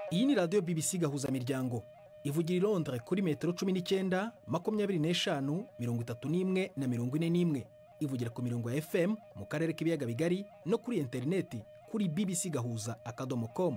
Iyi ni radio BBC Gahuzamiryango ivugira i Londres kuri metero 19, 25, 31 na 41. Ivugira ku mirongo ya FM mu karere k'ibiyaga bigari no kuri interineti kuri bbcgahuza.com.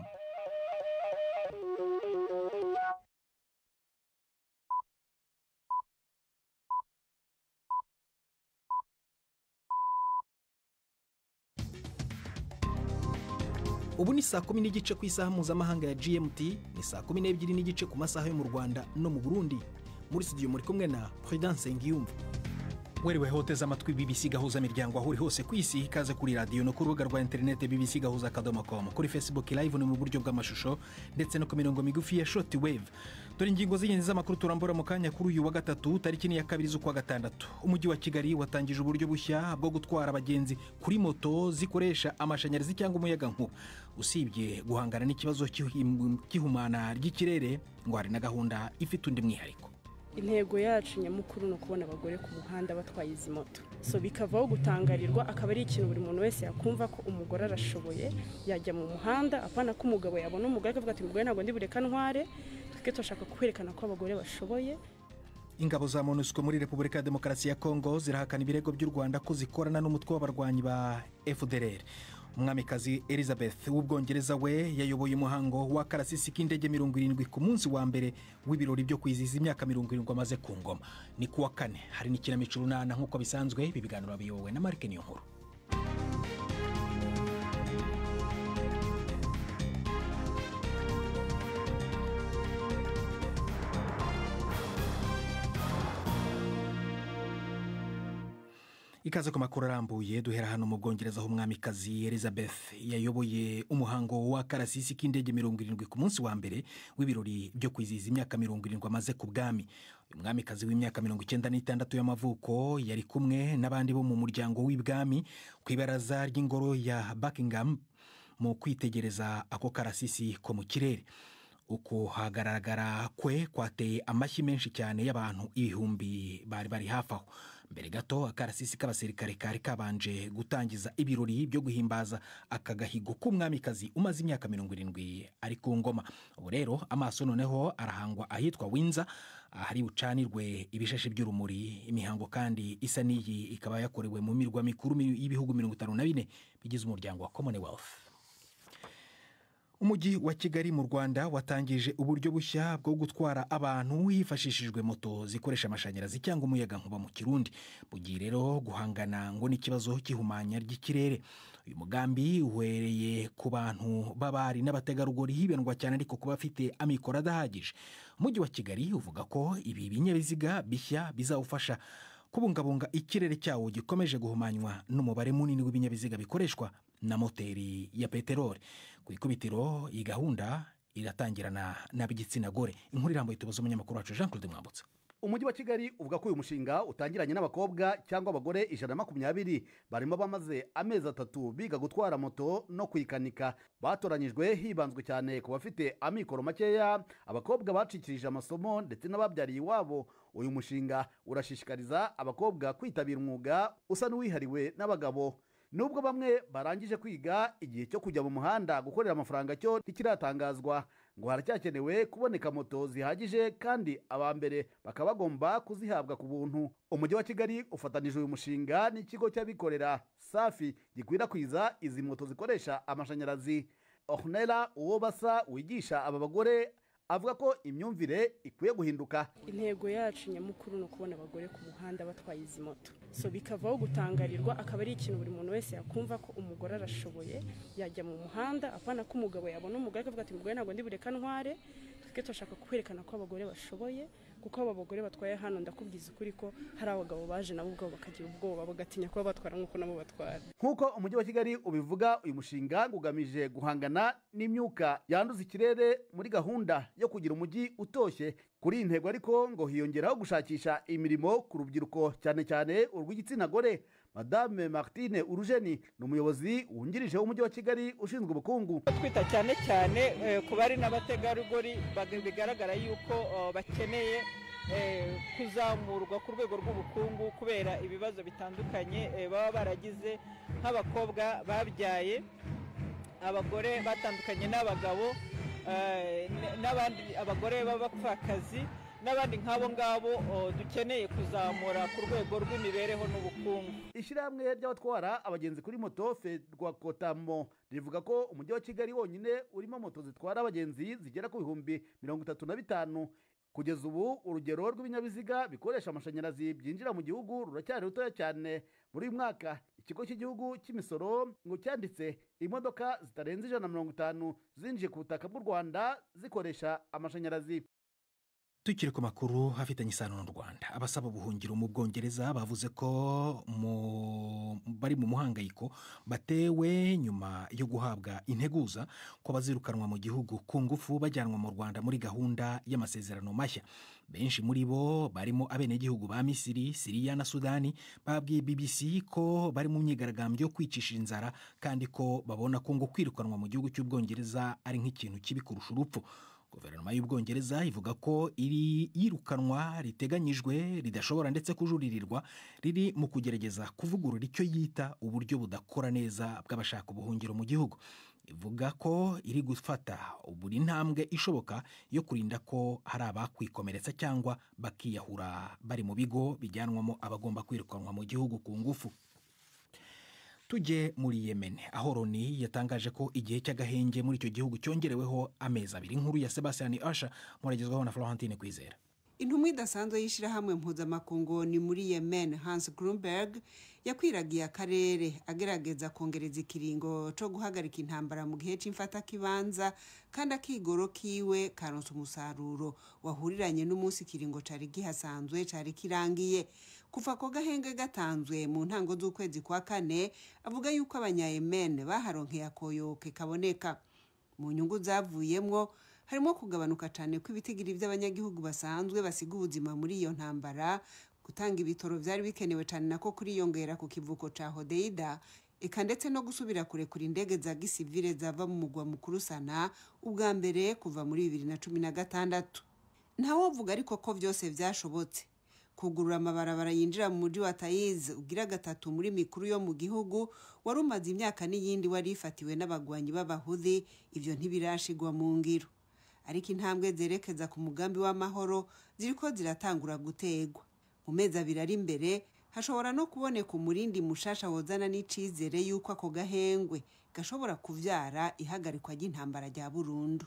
Ubu ni saa 10 n'igice ku isaha mpuzamahanga ya GMT, ni saa 12 n'igice ku masaha yo mu Rwanda no mu Burundi. Muri studio muri kumwe na Prudence Ngiyumva. Weriwe hoteza amatwi BBC Gahuzamiryango aho uri hose ku isi, ikaze kuri radio no ku rubuga rwa internet bbcgahuza.com, kuri Facebook live no mu buryo bw'amashusho ndetse no ku mirongo migufi ya shortwave. Dore ingingo z'ingenzi z'amakuru turambura mu kanya kuri uyu wa gatatu tariki ya 2 z'ukwa gatandatu. Umujyi wa Kigali watangije uburyo bushya bwo gutwara abagenzi kuri moto zikoresha amashanyarazi cyangwa umuyaga nkuba. Usibye guhangana n'ikibazo cy'ihumana ry'ikirere, ngo hari na gahunda ifite undi mwihariko. Intego yacu nyamukuru no kubona abagore ku muhanda batwaye izi moto, so bikavaho gutangarirwa, akaba ari ikintu buri muntu wese yakumva ko umugore arashoboye yajya mu muhanda, apana ko umugabo yabona umugore akavuga ati umugore ntabwo ndi bureka ntware. Twike turashaka kwerekana ko abagore bashoboye. Ingabo za MONUSCO muri Repubulika ya Demokarasi ya Kongo zirahakana ibirego by'u Rwanda ko zikorana n'umutwe w'abarwanyi ba FDLR. Umwamikazi Elizabeth w'Ubwongereza we yayoboye umuhango wa karasisi k'indege 70 ku munsi wa mbere w'ibirori byo kwizihiza imyaka 70 amaze ku ngoma. Ni kuwa kane, hari n'ikinamico runana nk'uko bisanzwe. Bibiganiro biyobowe na Mark Niyonkuru. Ikaze ku makuru arambuye, duhera hano mu Bwongereza aho umwamikazi Elizabeth yayoboye umuhango wa karasisi k'indege 70 ku munsi wa mbere w'ibirori byo kwizihiza imyaka 70 amaze ku bwami. Uyu mwamikazi w'imyaka 96 y'amavuko yari kumwe n'abandi bo mu muryango w'ibwami ku ibaraza ry'ingoro ya Buckingham mu kwitegereza ako karasisi ko mu kirere. Uko hagaragara kwe kwateye amashyi menshi cyane y'abantu ibihumbi bari hafi aho. Mbere gato akarasisi k'abasirikare kari kabanje gutangiza ibirori byo guhimbaza akagahigo k'umwamikazi umaze imyaka 70 ari ku ngoma. Ubu rero amaso noneho arahangwa ahitwa Windsor, ahari bucanirwe ibishashe by'urumuri. Imihango kandi isa n'iyi ikaba yakorewe mu mirwa mikuru y'ibihugu 54 bigize umuryango wa Commonwealth. Umujyi wa Kigali mu Rwanda watangije uburyo bushya bwo gutwara abantu hifashishijwe moto zikoresha amashanyarazi cyangwa umuyaga nkuba mu Kirundi. Bugiye rero guhangana ngo n'ikibazo cy'ihumanya ry'ikirere. Uyu mugambi uhereye ku bantu b'abari n'abategarugori hibandwa cyane ariko kuba afite amikoro adahagije. Umujyi wa Kigali uvuga ko ibi binyabiziga bishya bizawufasha kubungabunga ikirere cyawo gikomeje guhumanywa n'umubare munini w'ibinyabiziga bikoreshwa na moteri ya peteroli. Ku ikubitiro iyi gahunda iratangirana n'ab'igitsina gore. Inkuru irambuye tubaza umunyamakuru wacu Jean Claude Mwambutsa. Umujyi wa Kigali uvuga ko uyu mushinga utangiranye n'abakobwa cyangwa abagore 120 barimo bamaze amezi 3 biga gutwara moto no kuyikanika. Batoranyijwe hibanzwe cyane ku bafite amikoro makeya, abakobwa bacikirije amasomo ndetse n'ababyariye iwabo. Uyu mushinga urashishikariza abakobwa kwitabira umwuga usa n'uwihariwe n'abagabo. Nubwo bamwe barangije kwiga, igihe cyo kujya mu muhanda gukorera amafaranga cyo ntikiratangazwa, ngo haracyakenewe kuboneka moto zihagije kandi abambere bakaba bagomba kuzihabwa ku buntu. Umujyi wa Kigali ufatanije uyu mushinga n'ikigo cy'abikorera Safi gikwirakwiza izi moto zikoresha amashanyarazi. Ornella Uwobasa wigisha aba bagore avuga ko imyumvire ikwiye guhinduka. Intego yacu nyamukuru no kubona abagore ku muhanda batwaye izi moto, so bikavaho gutangarirwa, akaba ari ikintu buri muntu wese yakumva ko umugore arashoboye yajya mu muhanda, apana ko umugabo yabona umugore akavuga ati umugore ntabwo ndi bureka ntware. Twike turashaka kwerekana ko abagore bashoboye, kuko aba bagore batwaye hano ndakubwiza ukuri ko hari abagabo baje nabo ubwo bakagira ubwoba bagatinya kuba batwara nk'uko nabo batwara. Nk'uko umujyi wa Kigali ubivuga, uyu mushinga ugamije guhangana n'imyuka yanduza ikirere muri gahunda yo kugira umujyi utoshye. Kuri iyi ntego ariko ngo hiyongeraho gushakisha imirimo ku rubyiruko cyane cyane urw'igitsina gore. Madame Martine Urujeni ni umuyobozi wungirije w'umujyi wa Kigali ushinzwe ubukungu. Twita cyane ku bari n'abategarugori bigaragara yuko bakeneye kuzamurwa ku rwego rw'ubukungu kubera ibibazo bitandukanye baba baragize, nk'abakobwa babyaye, abagore batandukanye n'abagabo, n'abandi abagore b'abapfakazi n'abandi nk'abo ngabo dukeneye kuzamura ku rwego rw'imibereho n'ubukungu. Ishyirahamwe ry'abatwara abagenzi kuri moto Fedwa Kotamo rivuga ko umujyi wa Kigali wonyine urimo moto zitwara abagenzi zigera ku bihumbi 35. Kugeza ubu urugero rw'ibinyabiziga bikoresha amashanyarazi byinjira mu gihugu ruracyari rutoya cyane. Muri uyu mwaka ikigo cy'igihugu cy'imisoro ngo cyanditse imodoka zitarenze 150 zinjiye ku butaka bw'u Rwanda zikoresha amashanyarazi. Tukiri ku makuru hafitanye isano n'u Rwanda, abasaba ubuhungiro mu Bwongereza bavuze ko bari mu muhangayiko batewe nyuma yo guhabwa integuza ko bazirukanwa mu gihugu ku ngufu bajyanwa mu Rwanda muri gahunda y'amasezerano mashya. Benshi muri bo barimo abenegihugu ba Misiri, Siriya na Sudani babwiye BBC ko bari mu myigaragambyo yo kwicisha inzara kandi ko babona ko ngo kwirukanwa mu gihugu cy'Ubwongereza ari nk'ikintu kibi kurusha urupfu. Guverinoma y'Ubwongereza ivuga ko iri yirukanwa riteganyijwe ridashobora ndetse kujuririrwa riri mu kugerageza kuvugurura icyo yita uburyo budakora neza bw'abashaka ubuhungiro mu gihugu. Ivuga ko iri gufata buri ntambwe ishoboka yo kurinda ko hari abakwikomeretsa cyangwa bakiyahura bari mu bigo bijyanwamo abagomba kwirukanwa mu gihugu ku ngufu. Tujye muri Yemen aho Loni yatangaje ko igihe cy'agahenge muri icyo gihugu cyongereweho amezi 2. Inkuru ya Sebastian Asha muragezwaho na Florentine Kwizera. Intumwa idasanzwe y'ishyirahamwe mpuzamakungu ni muri Yemen Hans Grunberg yakwiragiye akarere agerageza kongereza ikiringo cyo guhagarika intambara mu gihe cy'imfatakibanza kandi akigoro kiwe karonse umusaruro wahuriranye n'umunsi ikiringo cari gihasanzwe cari kirangiye. Kuva ko gahenge gatanzwe mu ntango z'ukwezi kwa kane, avuga yuko abanyayemen baharonkeye akoyoke kaboneka. Mu nyungu zavuyemwo harimo kugabanuka cyane kw'ibitigiri by'abanyagihugu basanzwe basiga ubuzima muri iyo ntambara, gutanga ibitoro byari bikenewe cyane nako kuriyongera ku kivuko ca Hodeida, eka ndetse no gusubira kurekura indege za gisivile zava mu mugwa mukuru Sana ubwa mbere kuva muri 2016. Ntawovuga ariko ko byose byashobotse. Kugurura amabarabara yinjira mu mujyi wa Taiz ugira gatatu muri mikuru yo mu gihugu wari umaze imyaka n'iyindi wari ifatiwe n'abagwanyi b'Abahudhi, ivyo ntibirashigwa mu ngiro. Ariko intambwe zerekeza ku mugambi w'amahoro ziriko ziratangura gutegwa. Mu mezi 2 ari imbere hashobora no kuboneka umurindi mushasha wozana n'icizere yuko ako gahengwe gashobora kuvyara ihagarikwa ry'intambara rya burundu.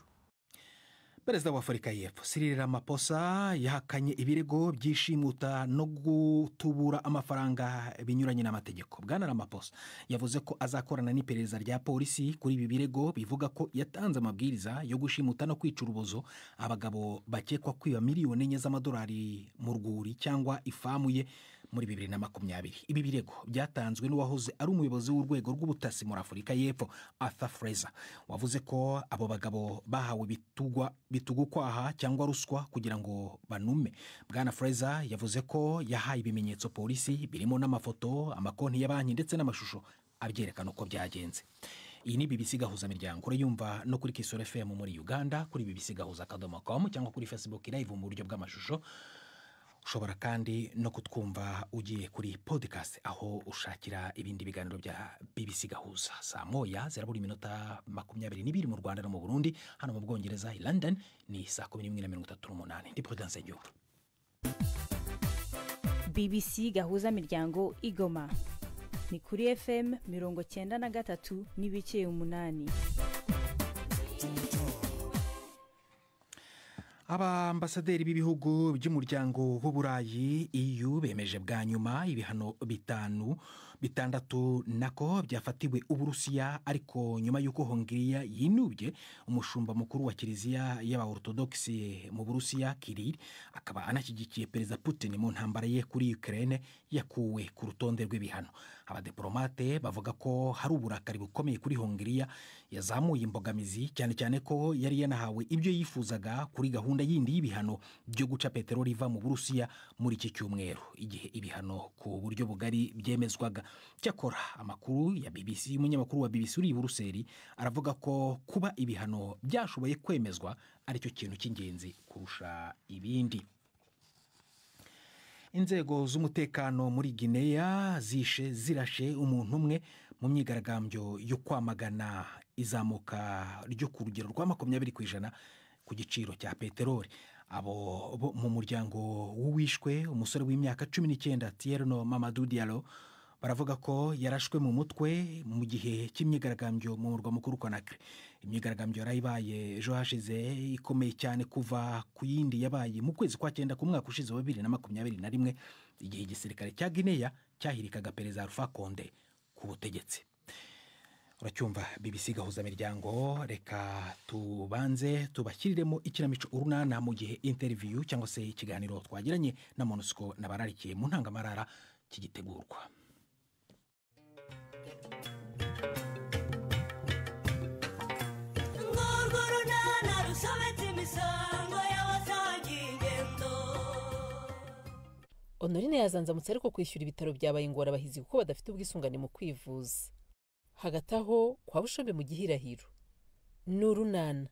Perezida wa Afurika y'Epfo Cyril Ramaphosa yahakanye ibirego byishimuta no gutubura amafaranga binyuranye n'amategeko. Bwana Ramaphosa yavuze ko azakorana n'iperereza rya polisi kuri ibi birego bivuga ko yatanze amabwiriza yo gushimuta no kwica urubozo abagabo bakekwa kwiba miliyoni 4 z'amadolari mu rwuri cyangwa ifamu ye muri 2020. Ibi birego byatanzwe n'uwahoze ari umuyobozi w'urwego rw'ubutasi muri Afurika y'Epfo Arthur Fraser, wavuze ko abo bagabo bahawe bitugukwaha cyangwa ruswa kugira ngo banume. Bwana Fraser yavuze ko yahaye ibimenyetso polisi birimo n'amafoto, amakonti ya banki ndetse n'amashusho abyerekana uko byagenze. Iyi ni BBC Gahuza Miryango, urayumva no kuri Kisoro FM muri Uganda, kuri bbcgahuza.com cyangwa kuri Facebook live mu buryo bw'amashusho. Ushobora kandi no kutwumva ugiye kuri podcast aho ushakira ibindi biganiro bya BBC Gahuza. Saa moya zirabura iminota 22 mu Rwanda no mu Burundi. Hano mu Bwongereza i London ni saa 11:38. Ndi Prudence Njyo. BBC Gahuza Miryango Igoma ni kuri FM 93.8. Abambasaderi b'ibihugu by'umuryango w'Uburayi EU bemeje bwa nyuma ibihano 6 nako byafatiwe Uburusiya, ariko nyuma y'uko Hongiriya yinubye umushumba mukuru wa Kiliziya y'Abaorthodoxe mu Burusiya Kirill, akaba anashyigikiye Perezida Putin mu ntambara ye kuri Ukraine, yakuwe ku rutonde rw'ibihano. Abadiplomate bavuga ko hari uburakari bukomeye kuri Hongiriya yazamuye imbogamizi, cyane cyane ko yari yanahawe ibyo yifuzaga kuri gahunda yindi y'ibihano byo guca peteroli iva mu Burusiya muri iki cyumweru, igihe ibihano ku buryo bugari byemezwaga. Cyakora amakuru ya BBC, umunyamakuru wa BBC uri i Buruseli aravuga ko kuba ibihano byashoboye kwemezwa aricyo kintu cy'ingenzi kurusha ibindi. Inzego z'umutekano muri Guinea zirashe umuntu umwe mu myigaragambyo yo kwamagana izamuka ryo ku rugero rwa 20% ku giciro cya peteroli. Abo mu muryango w'uwishwe umusore w'imyaka 19 Tierno Mamadou Diallo baravuga ko yarashwe mu mutwe mu gihe cy'imyigaragambyo mu murwa mukuru Conakry. Imyigaragambyo yarayibaye ejo hashize ikomeye cyane kuva ku yindi yabaye mu kwezi kwa 9 ku mwaka ushize wa 2021 igihe igisirikare cya Guinea cyahirikaga Perezida Alpha Condé ku butegetsi. Uracyumva BBC gahuza miryango, reka tubanze tubashyiriremo ikinamico urunana mu gihe interview cyangwa se ikiganiro twagiranye na MONUSCO nabararikiye mu ntangamarara kigitegurwa. Honorine yazanzamutse ariko kwishyura ibitaro byabaye ingorabahizi kuko badafite ubwisungane mu kwivuza. Hagati aho kwa Bushombe mu Gihirahiro n'urunana.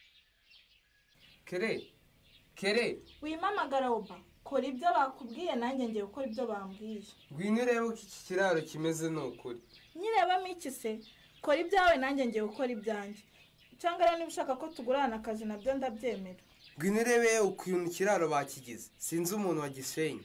Kere wimamagara oba kora ibyo bakubwiye nanjye ngiye gukora ibyo bambwiye. Ngwino rero iki kiraro kimeze n'ukuri. Nyireba miki se kora ibyawe nanjye ngiye gukora ibyanjye. Cyangwa rero niba ushaka ko tugurana akazi nabyo ndabyemera. Ngwino rebe ukuntu kiraro bakigize. Sinzi umuntu wagishenye.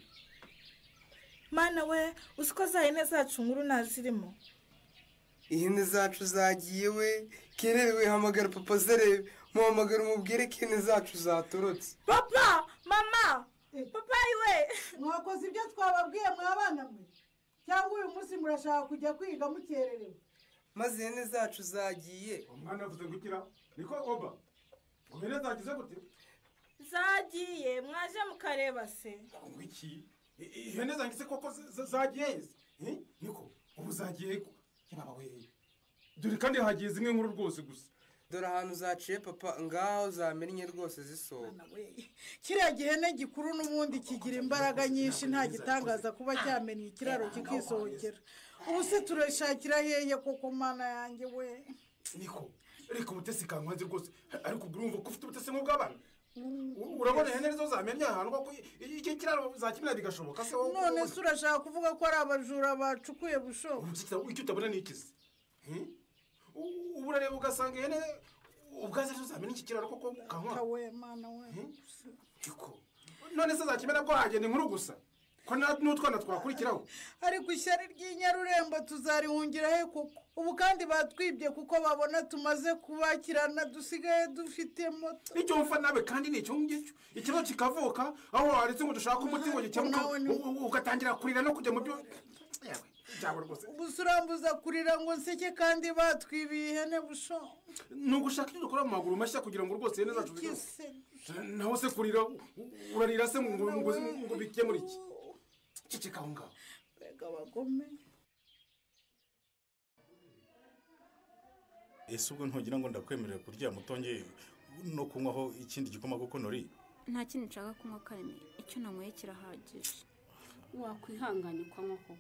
Mana we usiko zahene zacu nkuru nazirimo. Ihene zacu zagiye we. Kerewe hamagara papa zerebe. Muhamagara umubwire ko ihene zacu zatorotse. Papa, mama, papa iwe. Mwakoze ibyo twababwiye mwabana mwe. Cyangwa uyu munsi murashaka kujya kwiga mukererewe. Maze ihene zacu zagiye. Umwana avuze gukira. Niko oba. Ihene zagize gute? Zagiye, mwaje mukareba se. Ngwiki. Ihene zangise koko zagiye. Niko ubu zagiye ko. Baba we. Dore kandi hagiye zimwe nkuru rwose gusa. Dore ahantu zaciye papa ngaho zamennye rwose zisohoka. Kiriya gihene gikuru n'ubundi kigira imbaraga nyinshi nta gitangaza kuba cyamennye ikiraro kikisohokera. Ubu se turashakira hehe koko mana yanjye we. Niko reka umutesi kankwanze rwose ariko urumva ko ufite umutesi nk'ubw'abana. Urabona ihene nizo zamennye ahantu koko iki kiraro zakimira bigashoboka se wowe. None se urashaka kuvuga ko ari abajura bacukuye Bushobo. Icyo utabona ni ikizi. Ubu rero ugasanga ihene ubwaze tuzamenya iki kiraro koko kankwa. Kawe mana we. Niko none se zakimera ko hagenda inkuru gusa. Ko n'utwana twakurikiraho. Ariko ishyari ry'inyarurembo tuzarihungira he koko. Ubu kandi batwibye kuko babona tumaze kubakirana dusigaye dufite moto. Nicyo mfa nabe kandi nicyo ngicyo. Ikibazo kikavuka aho waretse ngo dushaka umuti ngo gikemuka ugatangira kurira no kujya mu byo. Ubusurambuza kurira ngo nseke kandi batwibiye ihene Busho. Nugushaka icyo dukora mu maguru mashya kugira ngo rwose ihene zacu naho se kurira urarira se ngo bike muri iki. Cicika aho ngaho. Bega bagome. Ese ubwo ntugira ngo ndakwemerera kurya mutongeye no kunywaho ikindi gikoma kuko nori? Nta kintu nshaka kunywa Kareme, icyo nanyweye kirahagije. Wakwihanganye ukanywa koko.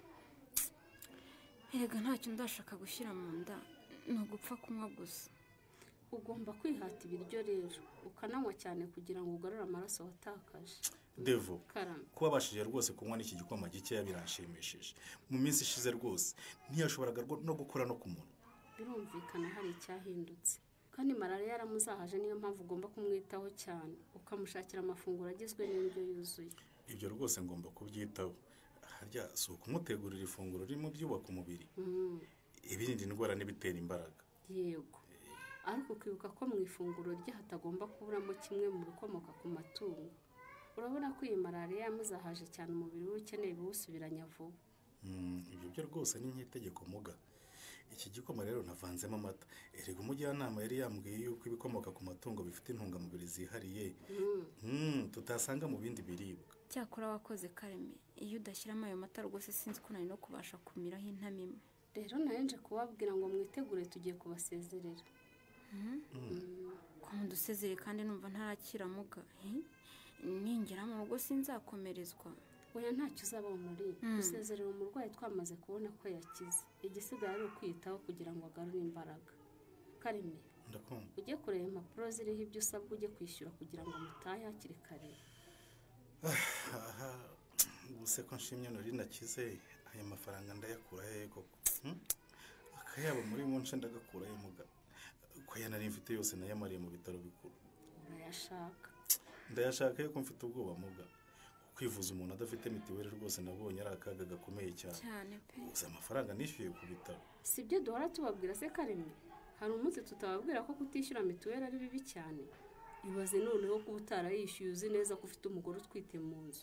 Erega ntacyo ndashaka gushyira mu nda, ni ugupfa kunywa gusa. Ugomba kwihata ibiryo rero ukananywa cyane kugira ngo ugarure amaraso watakaje. Devo, kuba bashije rwose kunywa n'iki gikoma gikeya biranshimishije. Mu minsi ishize rwose ntiyashoboraga no gukora no ku muntu. Birumvikana hari icyahindutse. Kandi malaria yaramuzahaje niyo mpamvu ugomba kumwitaho cyane ukamushakira amafunguro agizwe n'indyo yuzuye. Ibyo rwose ngomba kubyitaho. Harya si ukumutegurira ifunguro ririmo byubaka umubiri. Ibirinda indwara n'ibitera imbaraga. Yego. Ariko ukibuka ko mu ifunguro rye hatagomba kuburamo kimwe mu bikomoka ku matungo. Urabona ko iyi malaria yamuzahaje cyane umubiri we ukeneye biwusubiranya vuba. Ibyo byo rwose ni nk'itegeko muga. Iki gikoma rero navanzemo amata. Erega umujyanama yari yambwiye yuko ibikomoka ku matungo bifite intungamubiri zihariye. Tutasanga mu bindi biribwa. Cyakora wakoze Kareme, iyo udashyiramo ayo mata rwose sinzi ko nari no kubasha kumiraho intamimwe. Rero nayenje kubabwira ngo mwitegure tugiye kubasezerera. Ko mudusezere kandi numva ntarakira muga. Ningera mu rugo sinzakomerezwa. Oya ntacyo uzaba muri. Gusezerera umurwayi twamaze kubona ko yakize. Igisigaye ari ukwitaho kugira ngo agarure imbaraga. Kareme, ndakumva. Ujye kureba impapuro ziriho ibyo usabwa ujye kwishyura kugira ngo mutahe hakiri kare. Ubuse ko nshimye nori nakize aya mafaranga ndayakura he koko. akayabo muri munce ndagakurayo muga ko yanari mfite yose nayamariye mu bitaro bikuru. urayashaka Ndayashaka yuko mfite ubwoba muga. Kwivuza umuntu adafite mitiweli rwose nabonye ari akaga gakomeye cyane. cyane pe. Uzi amafaranga nishyuye ku bitaro. si byo duhora tubabwira se Kareme, hari umunsi tutababwira ko kutishyura mituweli ari bibi cyane. Ibaze noneho kuba utarayishyuye uzi neza ko ufite umugore utwite mu nzu.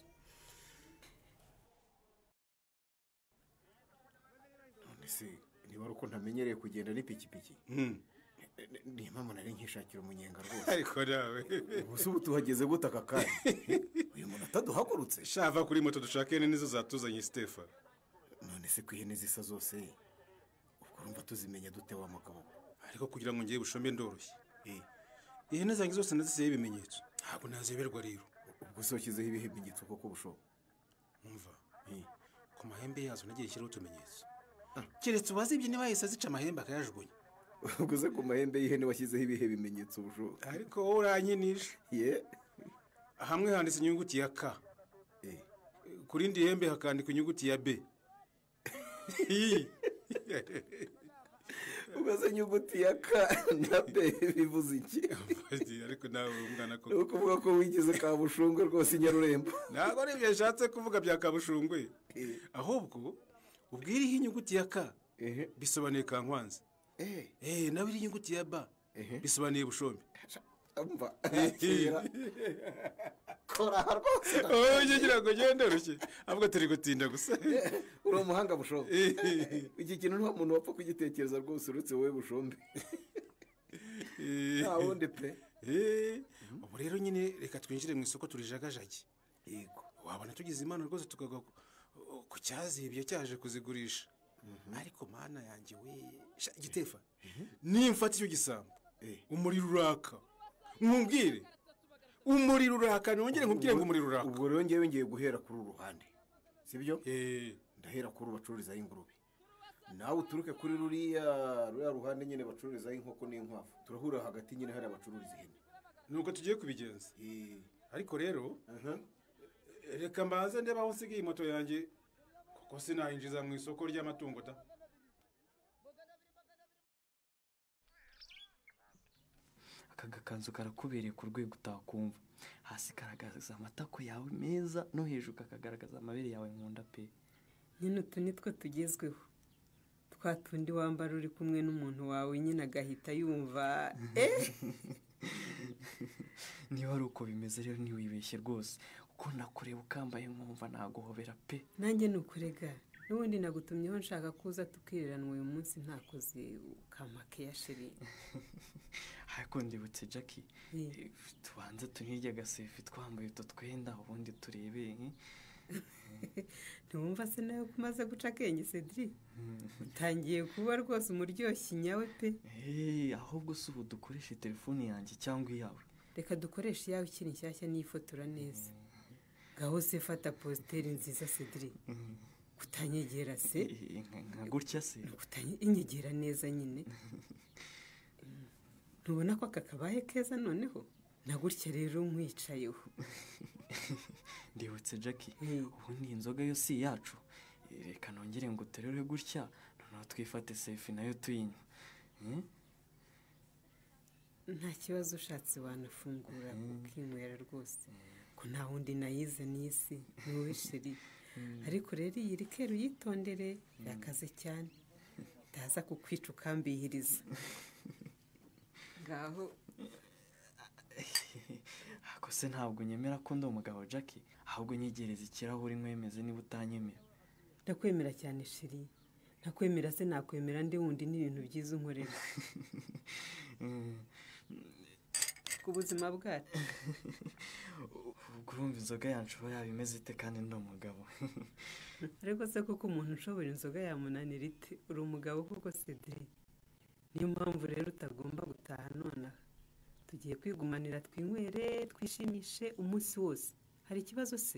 none se niba ari uko ntamenyereye kugenda n'ipikipiki niyo mpamvu nari nkishakira umunyenga rwose. ariko nawe ubu ubu tuhageze gute aka kanya uyu muntu ataduhagurutse shava kuri moto dushaka ihene nizo zatuzanye Stefa. none se ku ihene zisa zose ubwo urumva tuzimenya dute wa mugabo? ariko kugira ngo ngiye bushombe ndoroshye ihene zanjye zose nazisizeho ibimenyetso ntabwo nazeberwa rero. ubwo se washyizeho ibihe bimenyetso koko bushobo? umva ku mahembe yazo nagiye nshyiraho utumenyetso keretse uwazibye niba yahise azica amahembe akayajugunya. ubwo se ku mahembe y'ihene washyizeho ibihe bimenyetso bushobo? ariko wowe uranyinisha. hamwe handitse inyuguti ya K, ku rindi hembe hakandikwa inyuguti ya B. ubaze inyuguti ya K na B bivuze iki? ariko nawe umwana ko ukuvuga ko wigize Kabushungwe rwose Nyarurembo. ntabwo ari ibyo yashatse kuvuga bya Kabushungwe, ahubwo ubwiriho inyuguti ya K bisobanuye Kankwanzi, nawe iri inyuguti ya B bisobanuye Bushombe. umva kora rwose ugira ngo gende ndoroshye ahubwo turi gutinda gusa. uri umuhanga Bushombe. iki kintu nta muntu wapfa kugitekereza rwose uretse wowe Bushombe. nta wundi pe. ubu rero nyine reka twinjire mu isoko turijagajage. yego wabona tugize imana rwose tukagwa ku cyazibye cyaje kuzigurisha. ariko mana yanjye we Gitefa nimfata icyo gisambo umuriro uraka nkubwire umuriro uraka nongere nkubwire ngo umuriro uraka. ubwo rero ngewe ngiye guhera kuri uru ruhande sibyo? ndahera kuri bacururizaho ingurube, nawe uturuke kuri ruriya ruhande nyine bacururizaho inkoko n'inkwavu, turahura hagati nyine hari abacururiza ihene. nuko tugiye kubigenza. ariko rero reka mbanze ndeba aho nsigaye moto yanjye kuko sinayinjiza mu isoko ry'amatungo ta. aka gakanzu karakubereye ku rwego utakumva, hasi karagaragaza amatako yawe meza no hejuru kakagaragaza amabere yawe nkunda pe. nyine utu nitwo tugezweho, twa tundi wambara uri kumwe n'umuntu wawe nyine agahita yumva niba ari uko bimeze rero ntiwibeshye rwose kuko nakureba ukambaye nkumva naguhobera pe. nanjye ni ukurega n'ubundi nagutumyeho nshaka kuza tukirirana uyu munsi ntakoze ukamake ya sheri. ariko ndibutse Jackie, tubanze tunirye agasefi twambaye utu twenda ubundi turebe. ntiwumva se nawe ko umaze guca akenge Cedric? utangiye kuba rwose umuryoshyi nyawe pe. ahubwo si ubu dukoreshe telefoni yanjye cyangwa iyawe? reka dukoreshe iyawe ikiri nshyashya nifotora neza. gaho se fata positeri nziza Cedric. kutanyegera se nka gutya se? inyegera neza nyine. ntubona ko aka kabaye keza noneho na gutya rero nkwicayeho. ndibutse Jackie, ubundi inzoga yo si yacu, reka nongere ngo terere gutya noneho twifate sefi nayo tuyinywa. nta kibazo ushatse wanafungura ukinywera rwose ko nta wundi nayize n'isi ni wowe sheri. ariko rero iyi rikeri uyitondere yakaze cyane itaza kukwica ukambihiriza. ngaho ako se ntabwo nyemera ko ndi umugabo Jackie, ahubwo nyegereza ikirahuri nkwemeze niba utanyemera. ndakwemera cyane sheri, ntakwemera se nakwemera ndi wundi n'ibintu byiza unkorera ku buzima bwacu. ubwo urumva inzoga yacu uba yaba imeze ite kandi ndi umugabo? ariko se kuko umuntu ushobora inzoga yamunanira ite? uri umugabo kuko Cedric. niyo mpamvu rero utagomba gutaha nonaha, tugiye kwigumanira twinywere twishimishe umunsi wose. hari ikibazo se?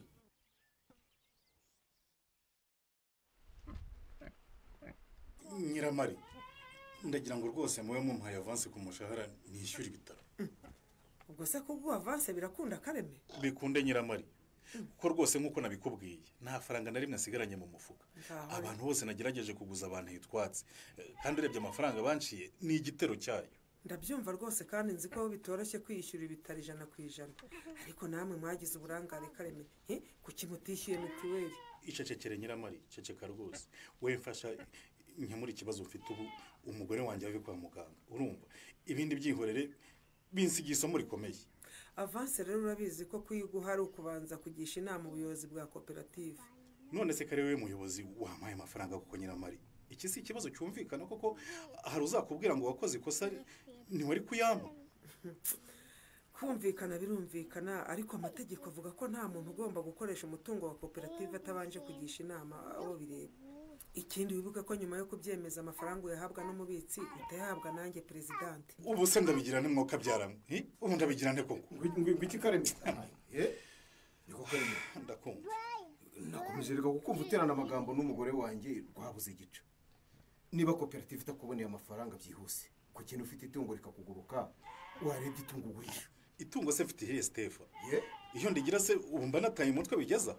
Nyiramari, ndagira ngo rwose mube mumpaye avanse ku mushahara nishyura ibitaro. ubwo se kuguha avanse birakunda Kareme? bikunde Nyiramari, kuko rwose nk'uko nabikubwiye nta faranga na rimwe asigaranye mu mufuka abantu bose nagerageje kuguza abantu hitwatse kandi urebye amafaranga banciye ni igitero cyayo. ndabyumva rwose kandi nzi ko bitoroshye kwiyishyura ibitaro 100%, ariko namwe mwagize uburangare Kareme kuki mutishyuye mituweli. Icecekere Nyiramari, ceceka rwose we mfasha nkemura ikibazo mfite ubu umugore wanjye ave kwa muganga urumva ibindi byihorere binsigiye isomo rikomeye. Avance rero urabizi ko kuyiguha ari ukubanza kugisha inama ubuyobozi bwa koperative. None se kare we muyobozi wamaye amafaranga kuko Nyiramari iki si ikibazo cyumvikana koko hari uzakubwira ngo wakoze ikosa ntiwari kuyama. Kumvikana birumvikana ariko amategeko avuga ko nta muntu ugomba gukoresha umutungo wa koperative atabanje kugisha inama abo bireba. Ikindi wibuka ko nyuma yo kubyemeza amafaranga uyahabwa n'umubitsi utayahabwa nanjye presidente. Ubu se ndabigira ne mwuka byaramwe ubu ndabigira nte koko ngwiki Kareme niko Kareme ndakumva nakomeje reka kukumva uterana amagambo n'umugore wanjye rwabuze igice. Niba koperative itakuboneye amafaranga byihuse ku kintu ufite itungo rikakuguruka warebye itungo ugurisha. Itungo se mfite ihe Stefa iyo ndigira se ubu mba nataye umutwe bigeza.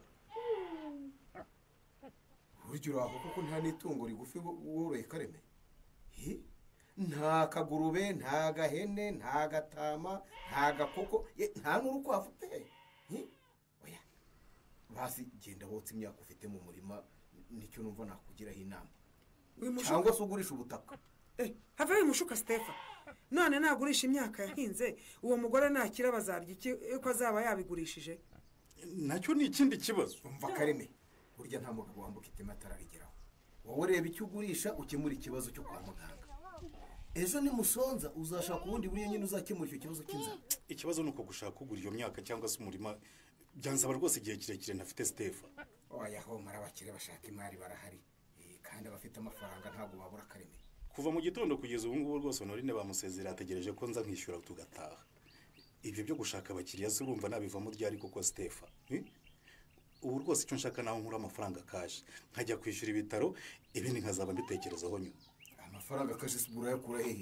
Urugero aho kuko nta n'itungo rigufi woroye Kareme nta kagurube nta gahene nta gatama nta gakoko nta n'urukwavu pe oya basi genda wotsa imyaka ufite mu murima nicyo numva nakugiraho inama cyangwa se ugurisha ubutaka. Havaye mushuka Stefa none nagurisha imyaka yahinze uwo mugore nakira bazarya iki ko azaba yabigurishije. Nacyo ni ikindi kibazo. Umva Kareme burya nta mugabo wambuka itema atararigeraho. Wowe reba icyo ugurisha ukemura ikibazo cyo kwa muganga. Ejo ni musonza uzashaka ubundi buriya nyine uzakemura icyo kibazo cy'inzara. Ikibazo nuko gushaka kugura iyo myaka cyangwa se umurima byansaba rwose igihe kirekire ntafite Stefa. Oya ho marabakire bashaka imari barahari kandi abafite amafaranga ntago babura Kareme. Kuva mu gitondo kugeza ubu ngubu rwose Honorine bamusezera ategereje ko nza nkishyura tugataha. Ibyo byo gushaka abakiriya se urumva nabivamo ryari koko Stefa. Ubu rwose icyo nshaka naho nkura amafaranga kaje nkajya kwishyura ibitaro ibindi nkazaba mbitekerezaho nyuma. Amafaranga kaje sibura yakura hehe?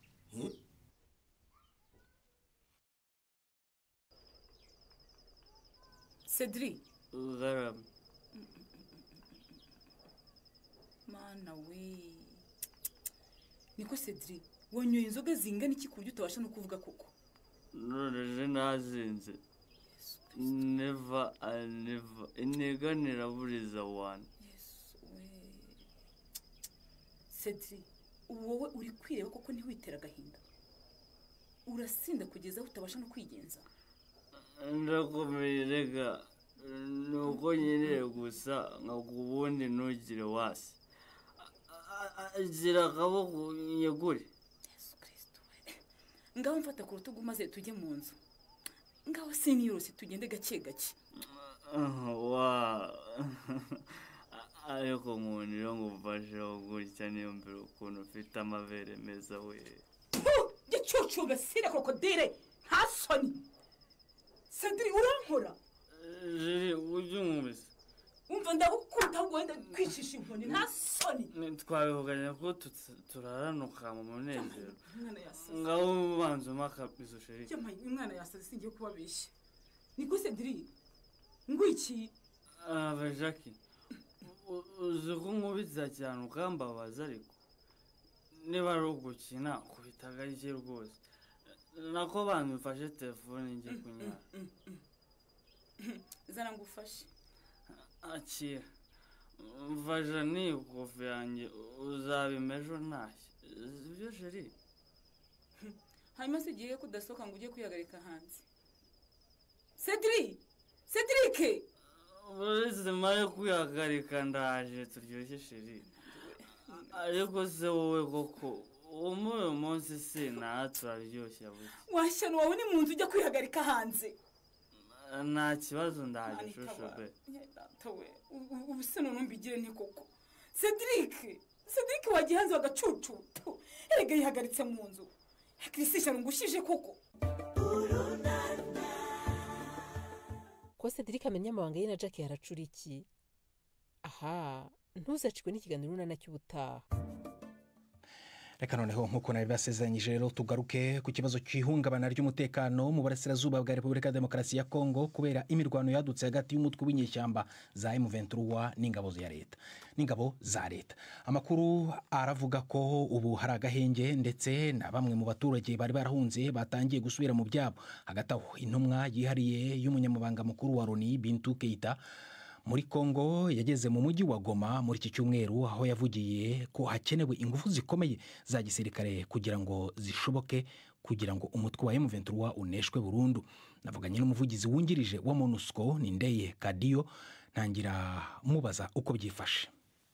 Cedric Garam mana we niko Cedric wanyoye inzoga zingana iki ku buryo utabasha no kuvuga koko. none nazinze never and never ineganira buriza one. Cedric wowe uri kwireba koko ntiwitera agahinda urasinda kugeza aho utabasha no kwigenza. Ndakomeye rega nuko nyine gusa nkagubundi ntugire wasi agira akaboko nyegure. Yesu Kristo ngaho mfata ku rutugu maze tujye mu nzu ngaho sinirose tugende gake gake. Ariko nk'umuntu iyo ngufashe gutya niyo mbere ukuntu ufite amabere meza we. Gicucu gasira krokodile nta soni. Cedric urankora jiri ujye umubise umva ndagukunda ahubwo wenda kwishisha inkoni nta soni. Twabivuganye ko turaranuka mu munezero ngaho ubanza umakabizo sheri. Umwana yasaze singiye kubabeshya niko Cedric ngwiki Jackie uzi ko nkubitsa cyane ukambabaza ariko niba ari ugukina kubita gake rwose nako bamufashe telefone njye kunyara. Zana ngufashe akira mvaja ni kofi yanjye uzabimejo ntashye ibyo sheri. hanyuma se igihe kudasohoka ngo ujye kwihagarika hanze. Cedric uretse mare kwihagarika ndaje turyoshye sheri. Ariko se wowe koko uyu munsi se nta turaryoshye buke washyano wawe ni mu nzu ujya kwihagarika hanze. Nta kibazo ndaje shusho be. Ubu se none mbigire nti koko Cedric wagiye hanze wagacucu erega yihagaritse mu nzu. Christian ngushije koko. Ko Cedric amenya amabanga ye na Jackie haracura iki? Aha ntuzacikwe n'ikiganiro runana cy'ubutaha. reka noneho nk'uko nari basezeranyije rero tugaruke ku kibazo cy'ihungabana ry'umutekano mu burasirazuba bwa Repubulika ya Demokarasi ya Kongo kubera imirwano yadutse hagati y'umutwe w'inyeshyamba za M23 n'ingabo za leta. Amakuru aravuga ko ubu hari agahenge ndetse na bamwe mu baturage bari barahunze batangiye gusubira mu byabo. Hagati aho intumwa yihariye y'umunyamabanga mukuru wa Loni Bintou Keita muri Kongo yageze mu mujyi wa Goma muri iki cyumweru, aho yavugiye ko hakenewe ingufu zikomeye za gisirikare kugira ngo zishoboke kugira ngo umutwe wa M23 uneshwe burundu. Navuganye n'umuvugizi wungirije wa MONUSCO Nindeye Kadiyo, ntangira mubaza uko byifashe.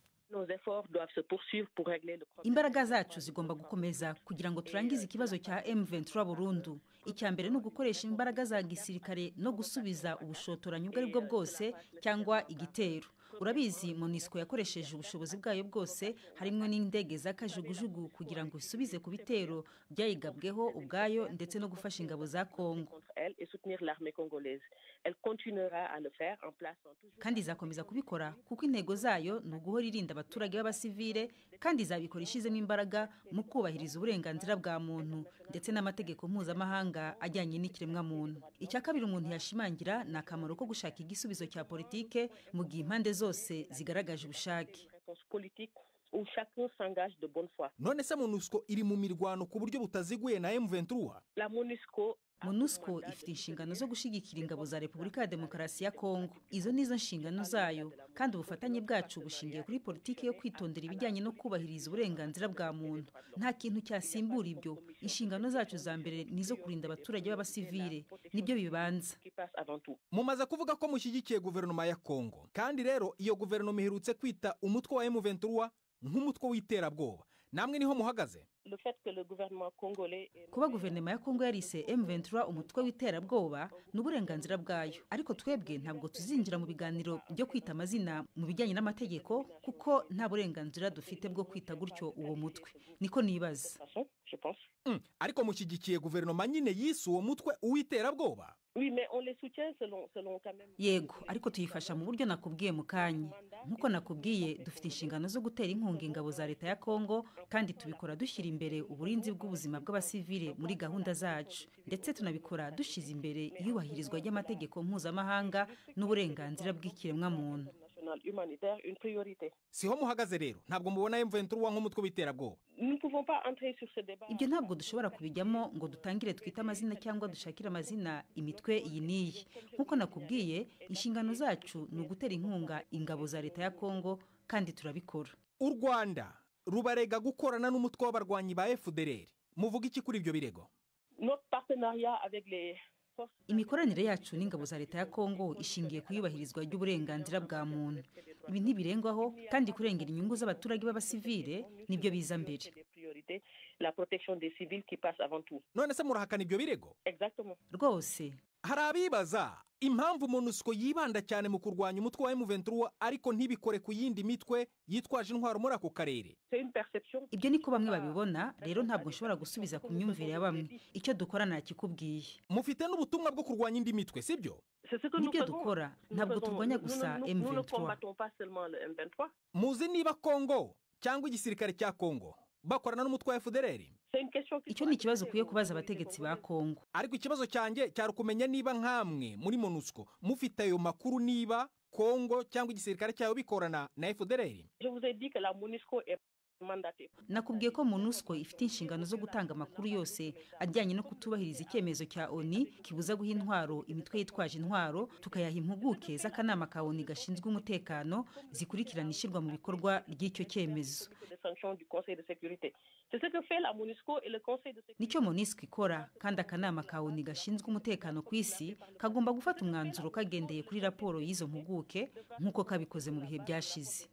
Imbaraga zacu zigomba gukomeza kugira ngo turangize ikibazo cya M23 burundu. Icya mbere ni ugukoresha imbaraga za gisirikare no gusubiza ubushotoranyi ubwo aribwo bwose cyangwa igitero. Urabizi MONUSCO yakoresheje ubushobozi bwayo bwose harimo n'indege za kajugujugu kugira ngo isubize ku bitero byayigabweho ubwayo ndetse no gufasha ingabo za Kongo. Kandi izakomeza kubikora kuko intego zayo ni uguhora irinda abaturage b'abasivile, kandi izabikora ishizemo imbaraga mu kubahiriza uburenganzira bwa muntu ndetse n'amategeko mpuzamahanga ajyanye n'ikiremwa muntu. Icya kabiri umuntu yashimangira ni akamaro ko gushaka igisubizo cya politike mu gihe impande zose zigaragaje ubushake. None se MONUSCO iri mu mirwano ku buryo butaziguye na M23? MONUSCO ifite inshingano zo gushyigikira ingabo za Repubulika ya Demokarasi ya Kongo. Izo nizo nshingano zayo, kandi ubufatanye bwacu bushingiye kuri politiki yo kwitondera ibijyanye no kubahiriza uburenganzira bwa muntu. Nta kintu cyasimbura ibyo. Inshingano zacu za mbere nizo kurinda abaturage b'abasivile, nibyo bibanza. Mumaze kuvuga ko mushyigikiye guverinoma ya Kongo, kandi rero iyo guverinoma iherutse kwita umutwe wa M23 nk'umutwe w'iterabwoba. Namwe niho muhagaze? Kuba guverinoma ya Kongo yarise M23 umutwe w'iterabwoba n'uburenganzira bwayo, ariko twebwe ntabwo tuzinjira mu biganiro byo kwita amazina mu bijyanye n'amategeko kuko nta burenganzira dufite bwo kwita gutyo uwo mutwe. Niko nibaza. Ariko mushyigikiye guverinoma nyine yise uwo mutwe uw'iterabwoba? Yego, ariko tuyifasha mu buryo nakubwiye mu kanya. Nkuko nakubwiye, dufite inshingano zo gutera inkunga ingabo za leta ya Kongo, kandi tubikora dushyira imbere uburinzi bw'ubuzima bw'abasivile muri gahunda zacu, ndetse tunabikora dushize imbere iyubahirizwa ry'amategeko mpuzamahanga n'uburenganzira bw'ikiremwa muntu. Siho muhagaze rero, ntabwo mubona M23 nk'umutwe w'iterabwoba? Ibyo ntabwo dushobora kubijyamo ngo dutangire twita amazina cyangwa dushakire amazina imitwe iyi n'iyi. Nkuko nakubwiye, inshingano zacu ni ugutera inkunga ingabo za leta ya Kongo, kandi turabikora. U Rwanda rubarega gukorana n'umutwe w'abarwanyi ba FDLR. Muvuga iki kuri ibyo birego? Imikoranire yacu n'ingabo za leta ya Kongo ishingiye ku iyubahirizwa ry'uburenganzira bwa muntu. Ibi ntibirengwaho, kandi kurengera inyungu z'abaturage b'abasivile nibyo biza mbere. None se murahakana ibyo birego? Rwose. Hari abibaza impamvu MONUSCO yibanda cyane mu kurwanya umutwe wa M23 ariko ntibikore ku yindi mitwe yitwaje intwaro muri ako karere. Ibyo niko bamwe babibona, rero ntabwo nshobora gusubiza ku myumvire ya bamwe. Icyo dukora nakikubwiye. Mufite n'ubutumwa bwo kurwanya indi mitwe, sibyo? Nibyo dukora, ntabwo turwanya gusa M23. Muzi niba Kongo cyangwa igisirikare cya Kongo bakorana n'umutwe wa FDLR? Icyo ni ikibazo ukwiye kubaza abategetsi ba Kongo. Ariko ikibazo cyanjye cyari kumenya niba nkamwe muri MONUSCO mufite ayo makuru, niba Kongo cyangwa igisirikare cyayo bikorana na FDLR. Nakubwiye ko MONUSCO ifite inshingano zo gutanga amakuru yose ajyanye no kutubahiriza icyemezo cya ONU kibuza guha intwaro imitwe yitwaje intwaro, tukayaha impuguke z'akanama ka ONU gashinzwe umutekano zikurikirana ishyirwa mu bikorwa ry'icyo cyemezo. Nicyo MONUSCO ikora, kandi akanama ka ONU gashinzwe umutekano ku isi kagomba gufata umwanzuro kagendeye kuri raporo y'izo mpuguke nk'uko kabikoze mu bihe byashize.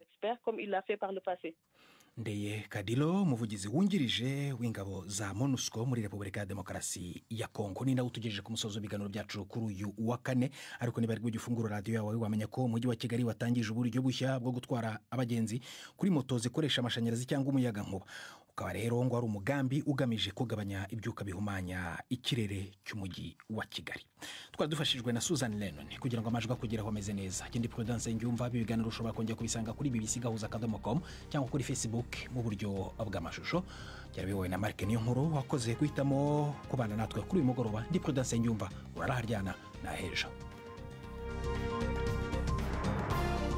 Ndeye Kadilo, umuvugizi wungirije w'ingabo za MONUSCO muri Repubulika ya Demokarasi ya Kongo. Ni nawe utugejeje ku musozo w'ibiganiro byacu kuri uyu wa kane. Ariko niba ari bwo ufungura radio yawe wamenya ko umujyi wa Kigali watangije uburyo bushya bwo gutwara abagenzi kuri moto zikoresha amashanyarazi cyangwa umuyaga nkuba. ukaba rero ngo ari umugambi ugamije kugabanya ibyuka bihumanya ikirere cy'umujyi wa Kigali. Twari dufashijwe na Susan Lennon kugira ngo amajwi akugeraho ameze neza. Ikindi Prudence Ngyumva ibiganiro ushobora kongera kubisanga kuri bbc.gahuza.com cyangwa kuri Facebook mu buryo bw'amashusho. Byari biyobowe na Mark Niyonkuru wakoze guhitamo kubana natwe kuri uyu mugoroba. Ndi Prudence Ngyumva, uraraharyana na hejo.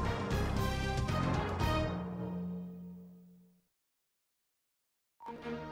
Thank you.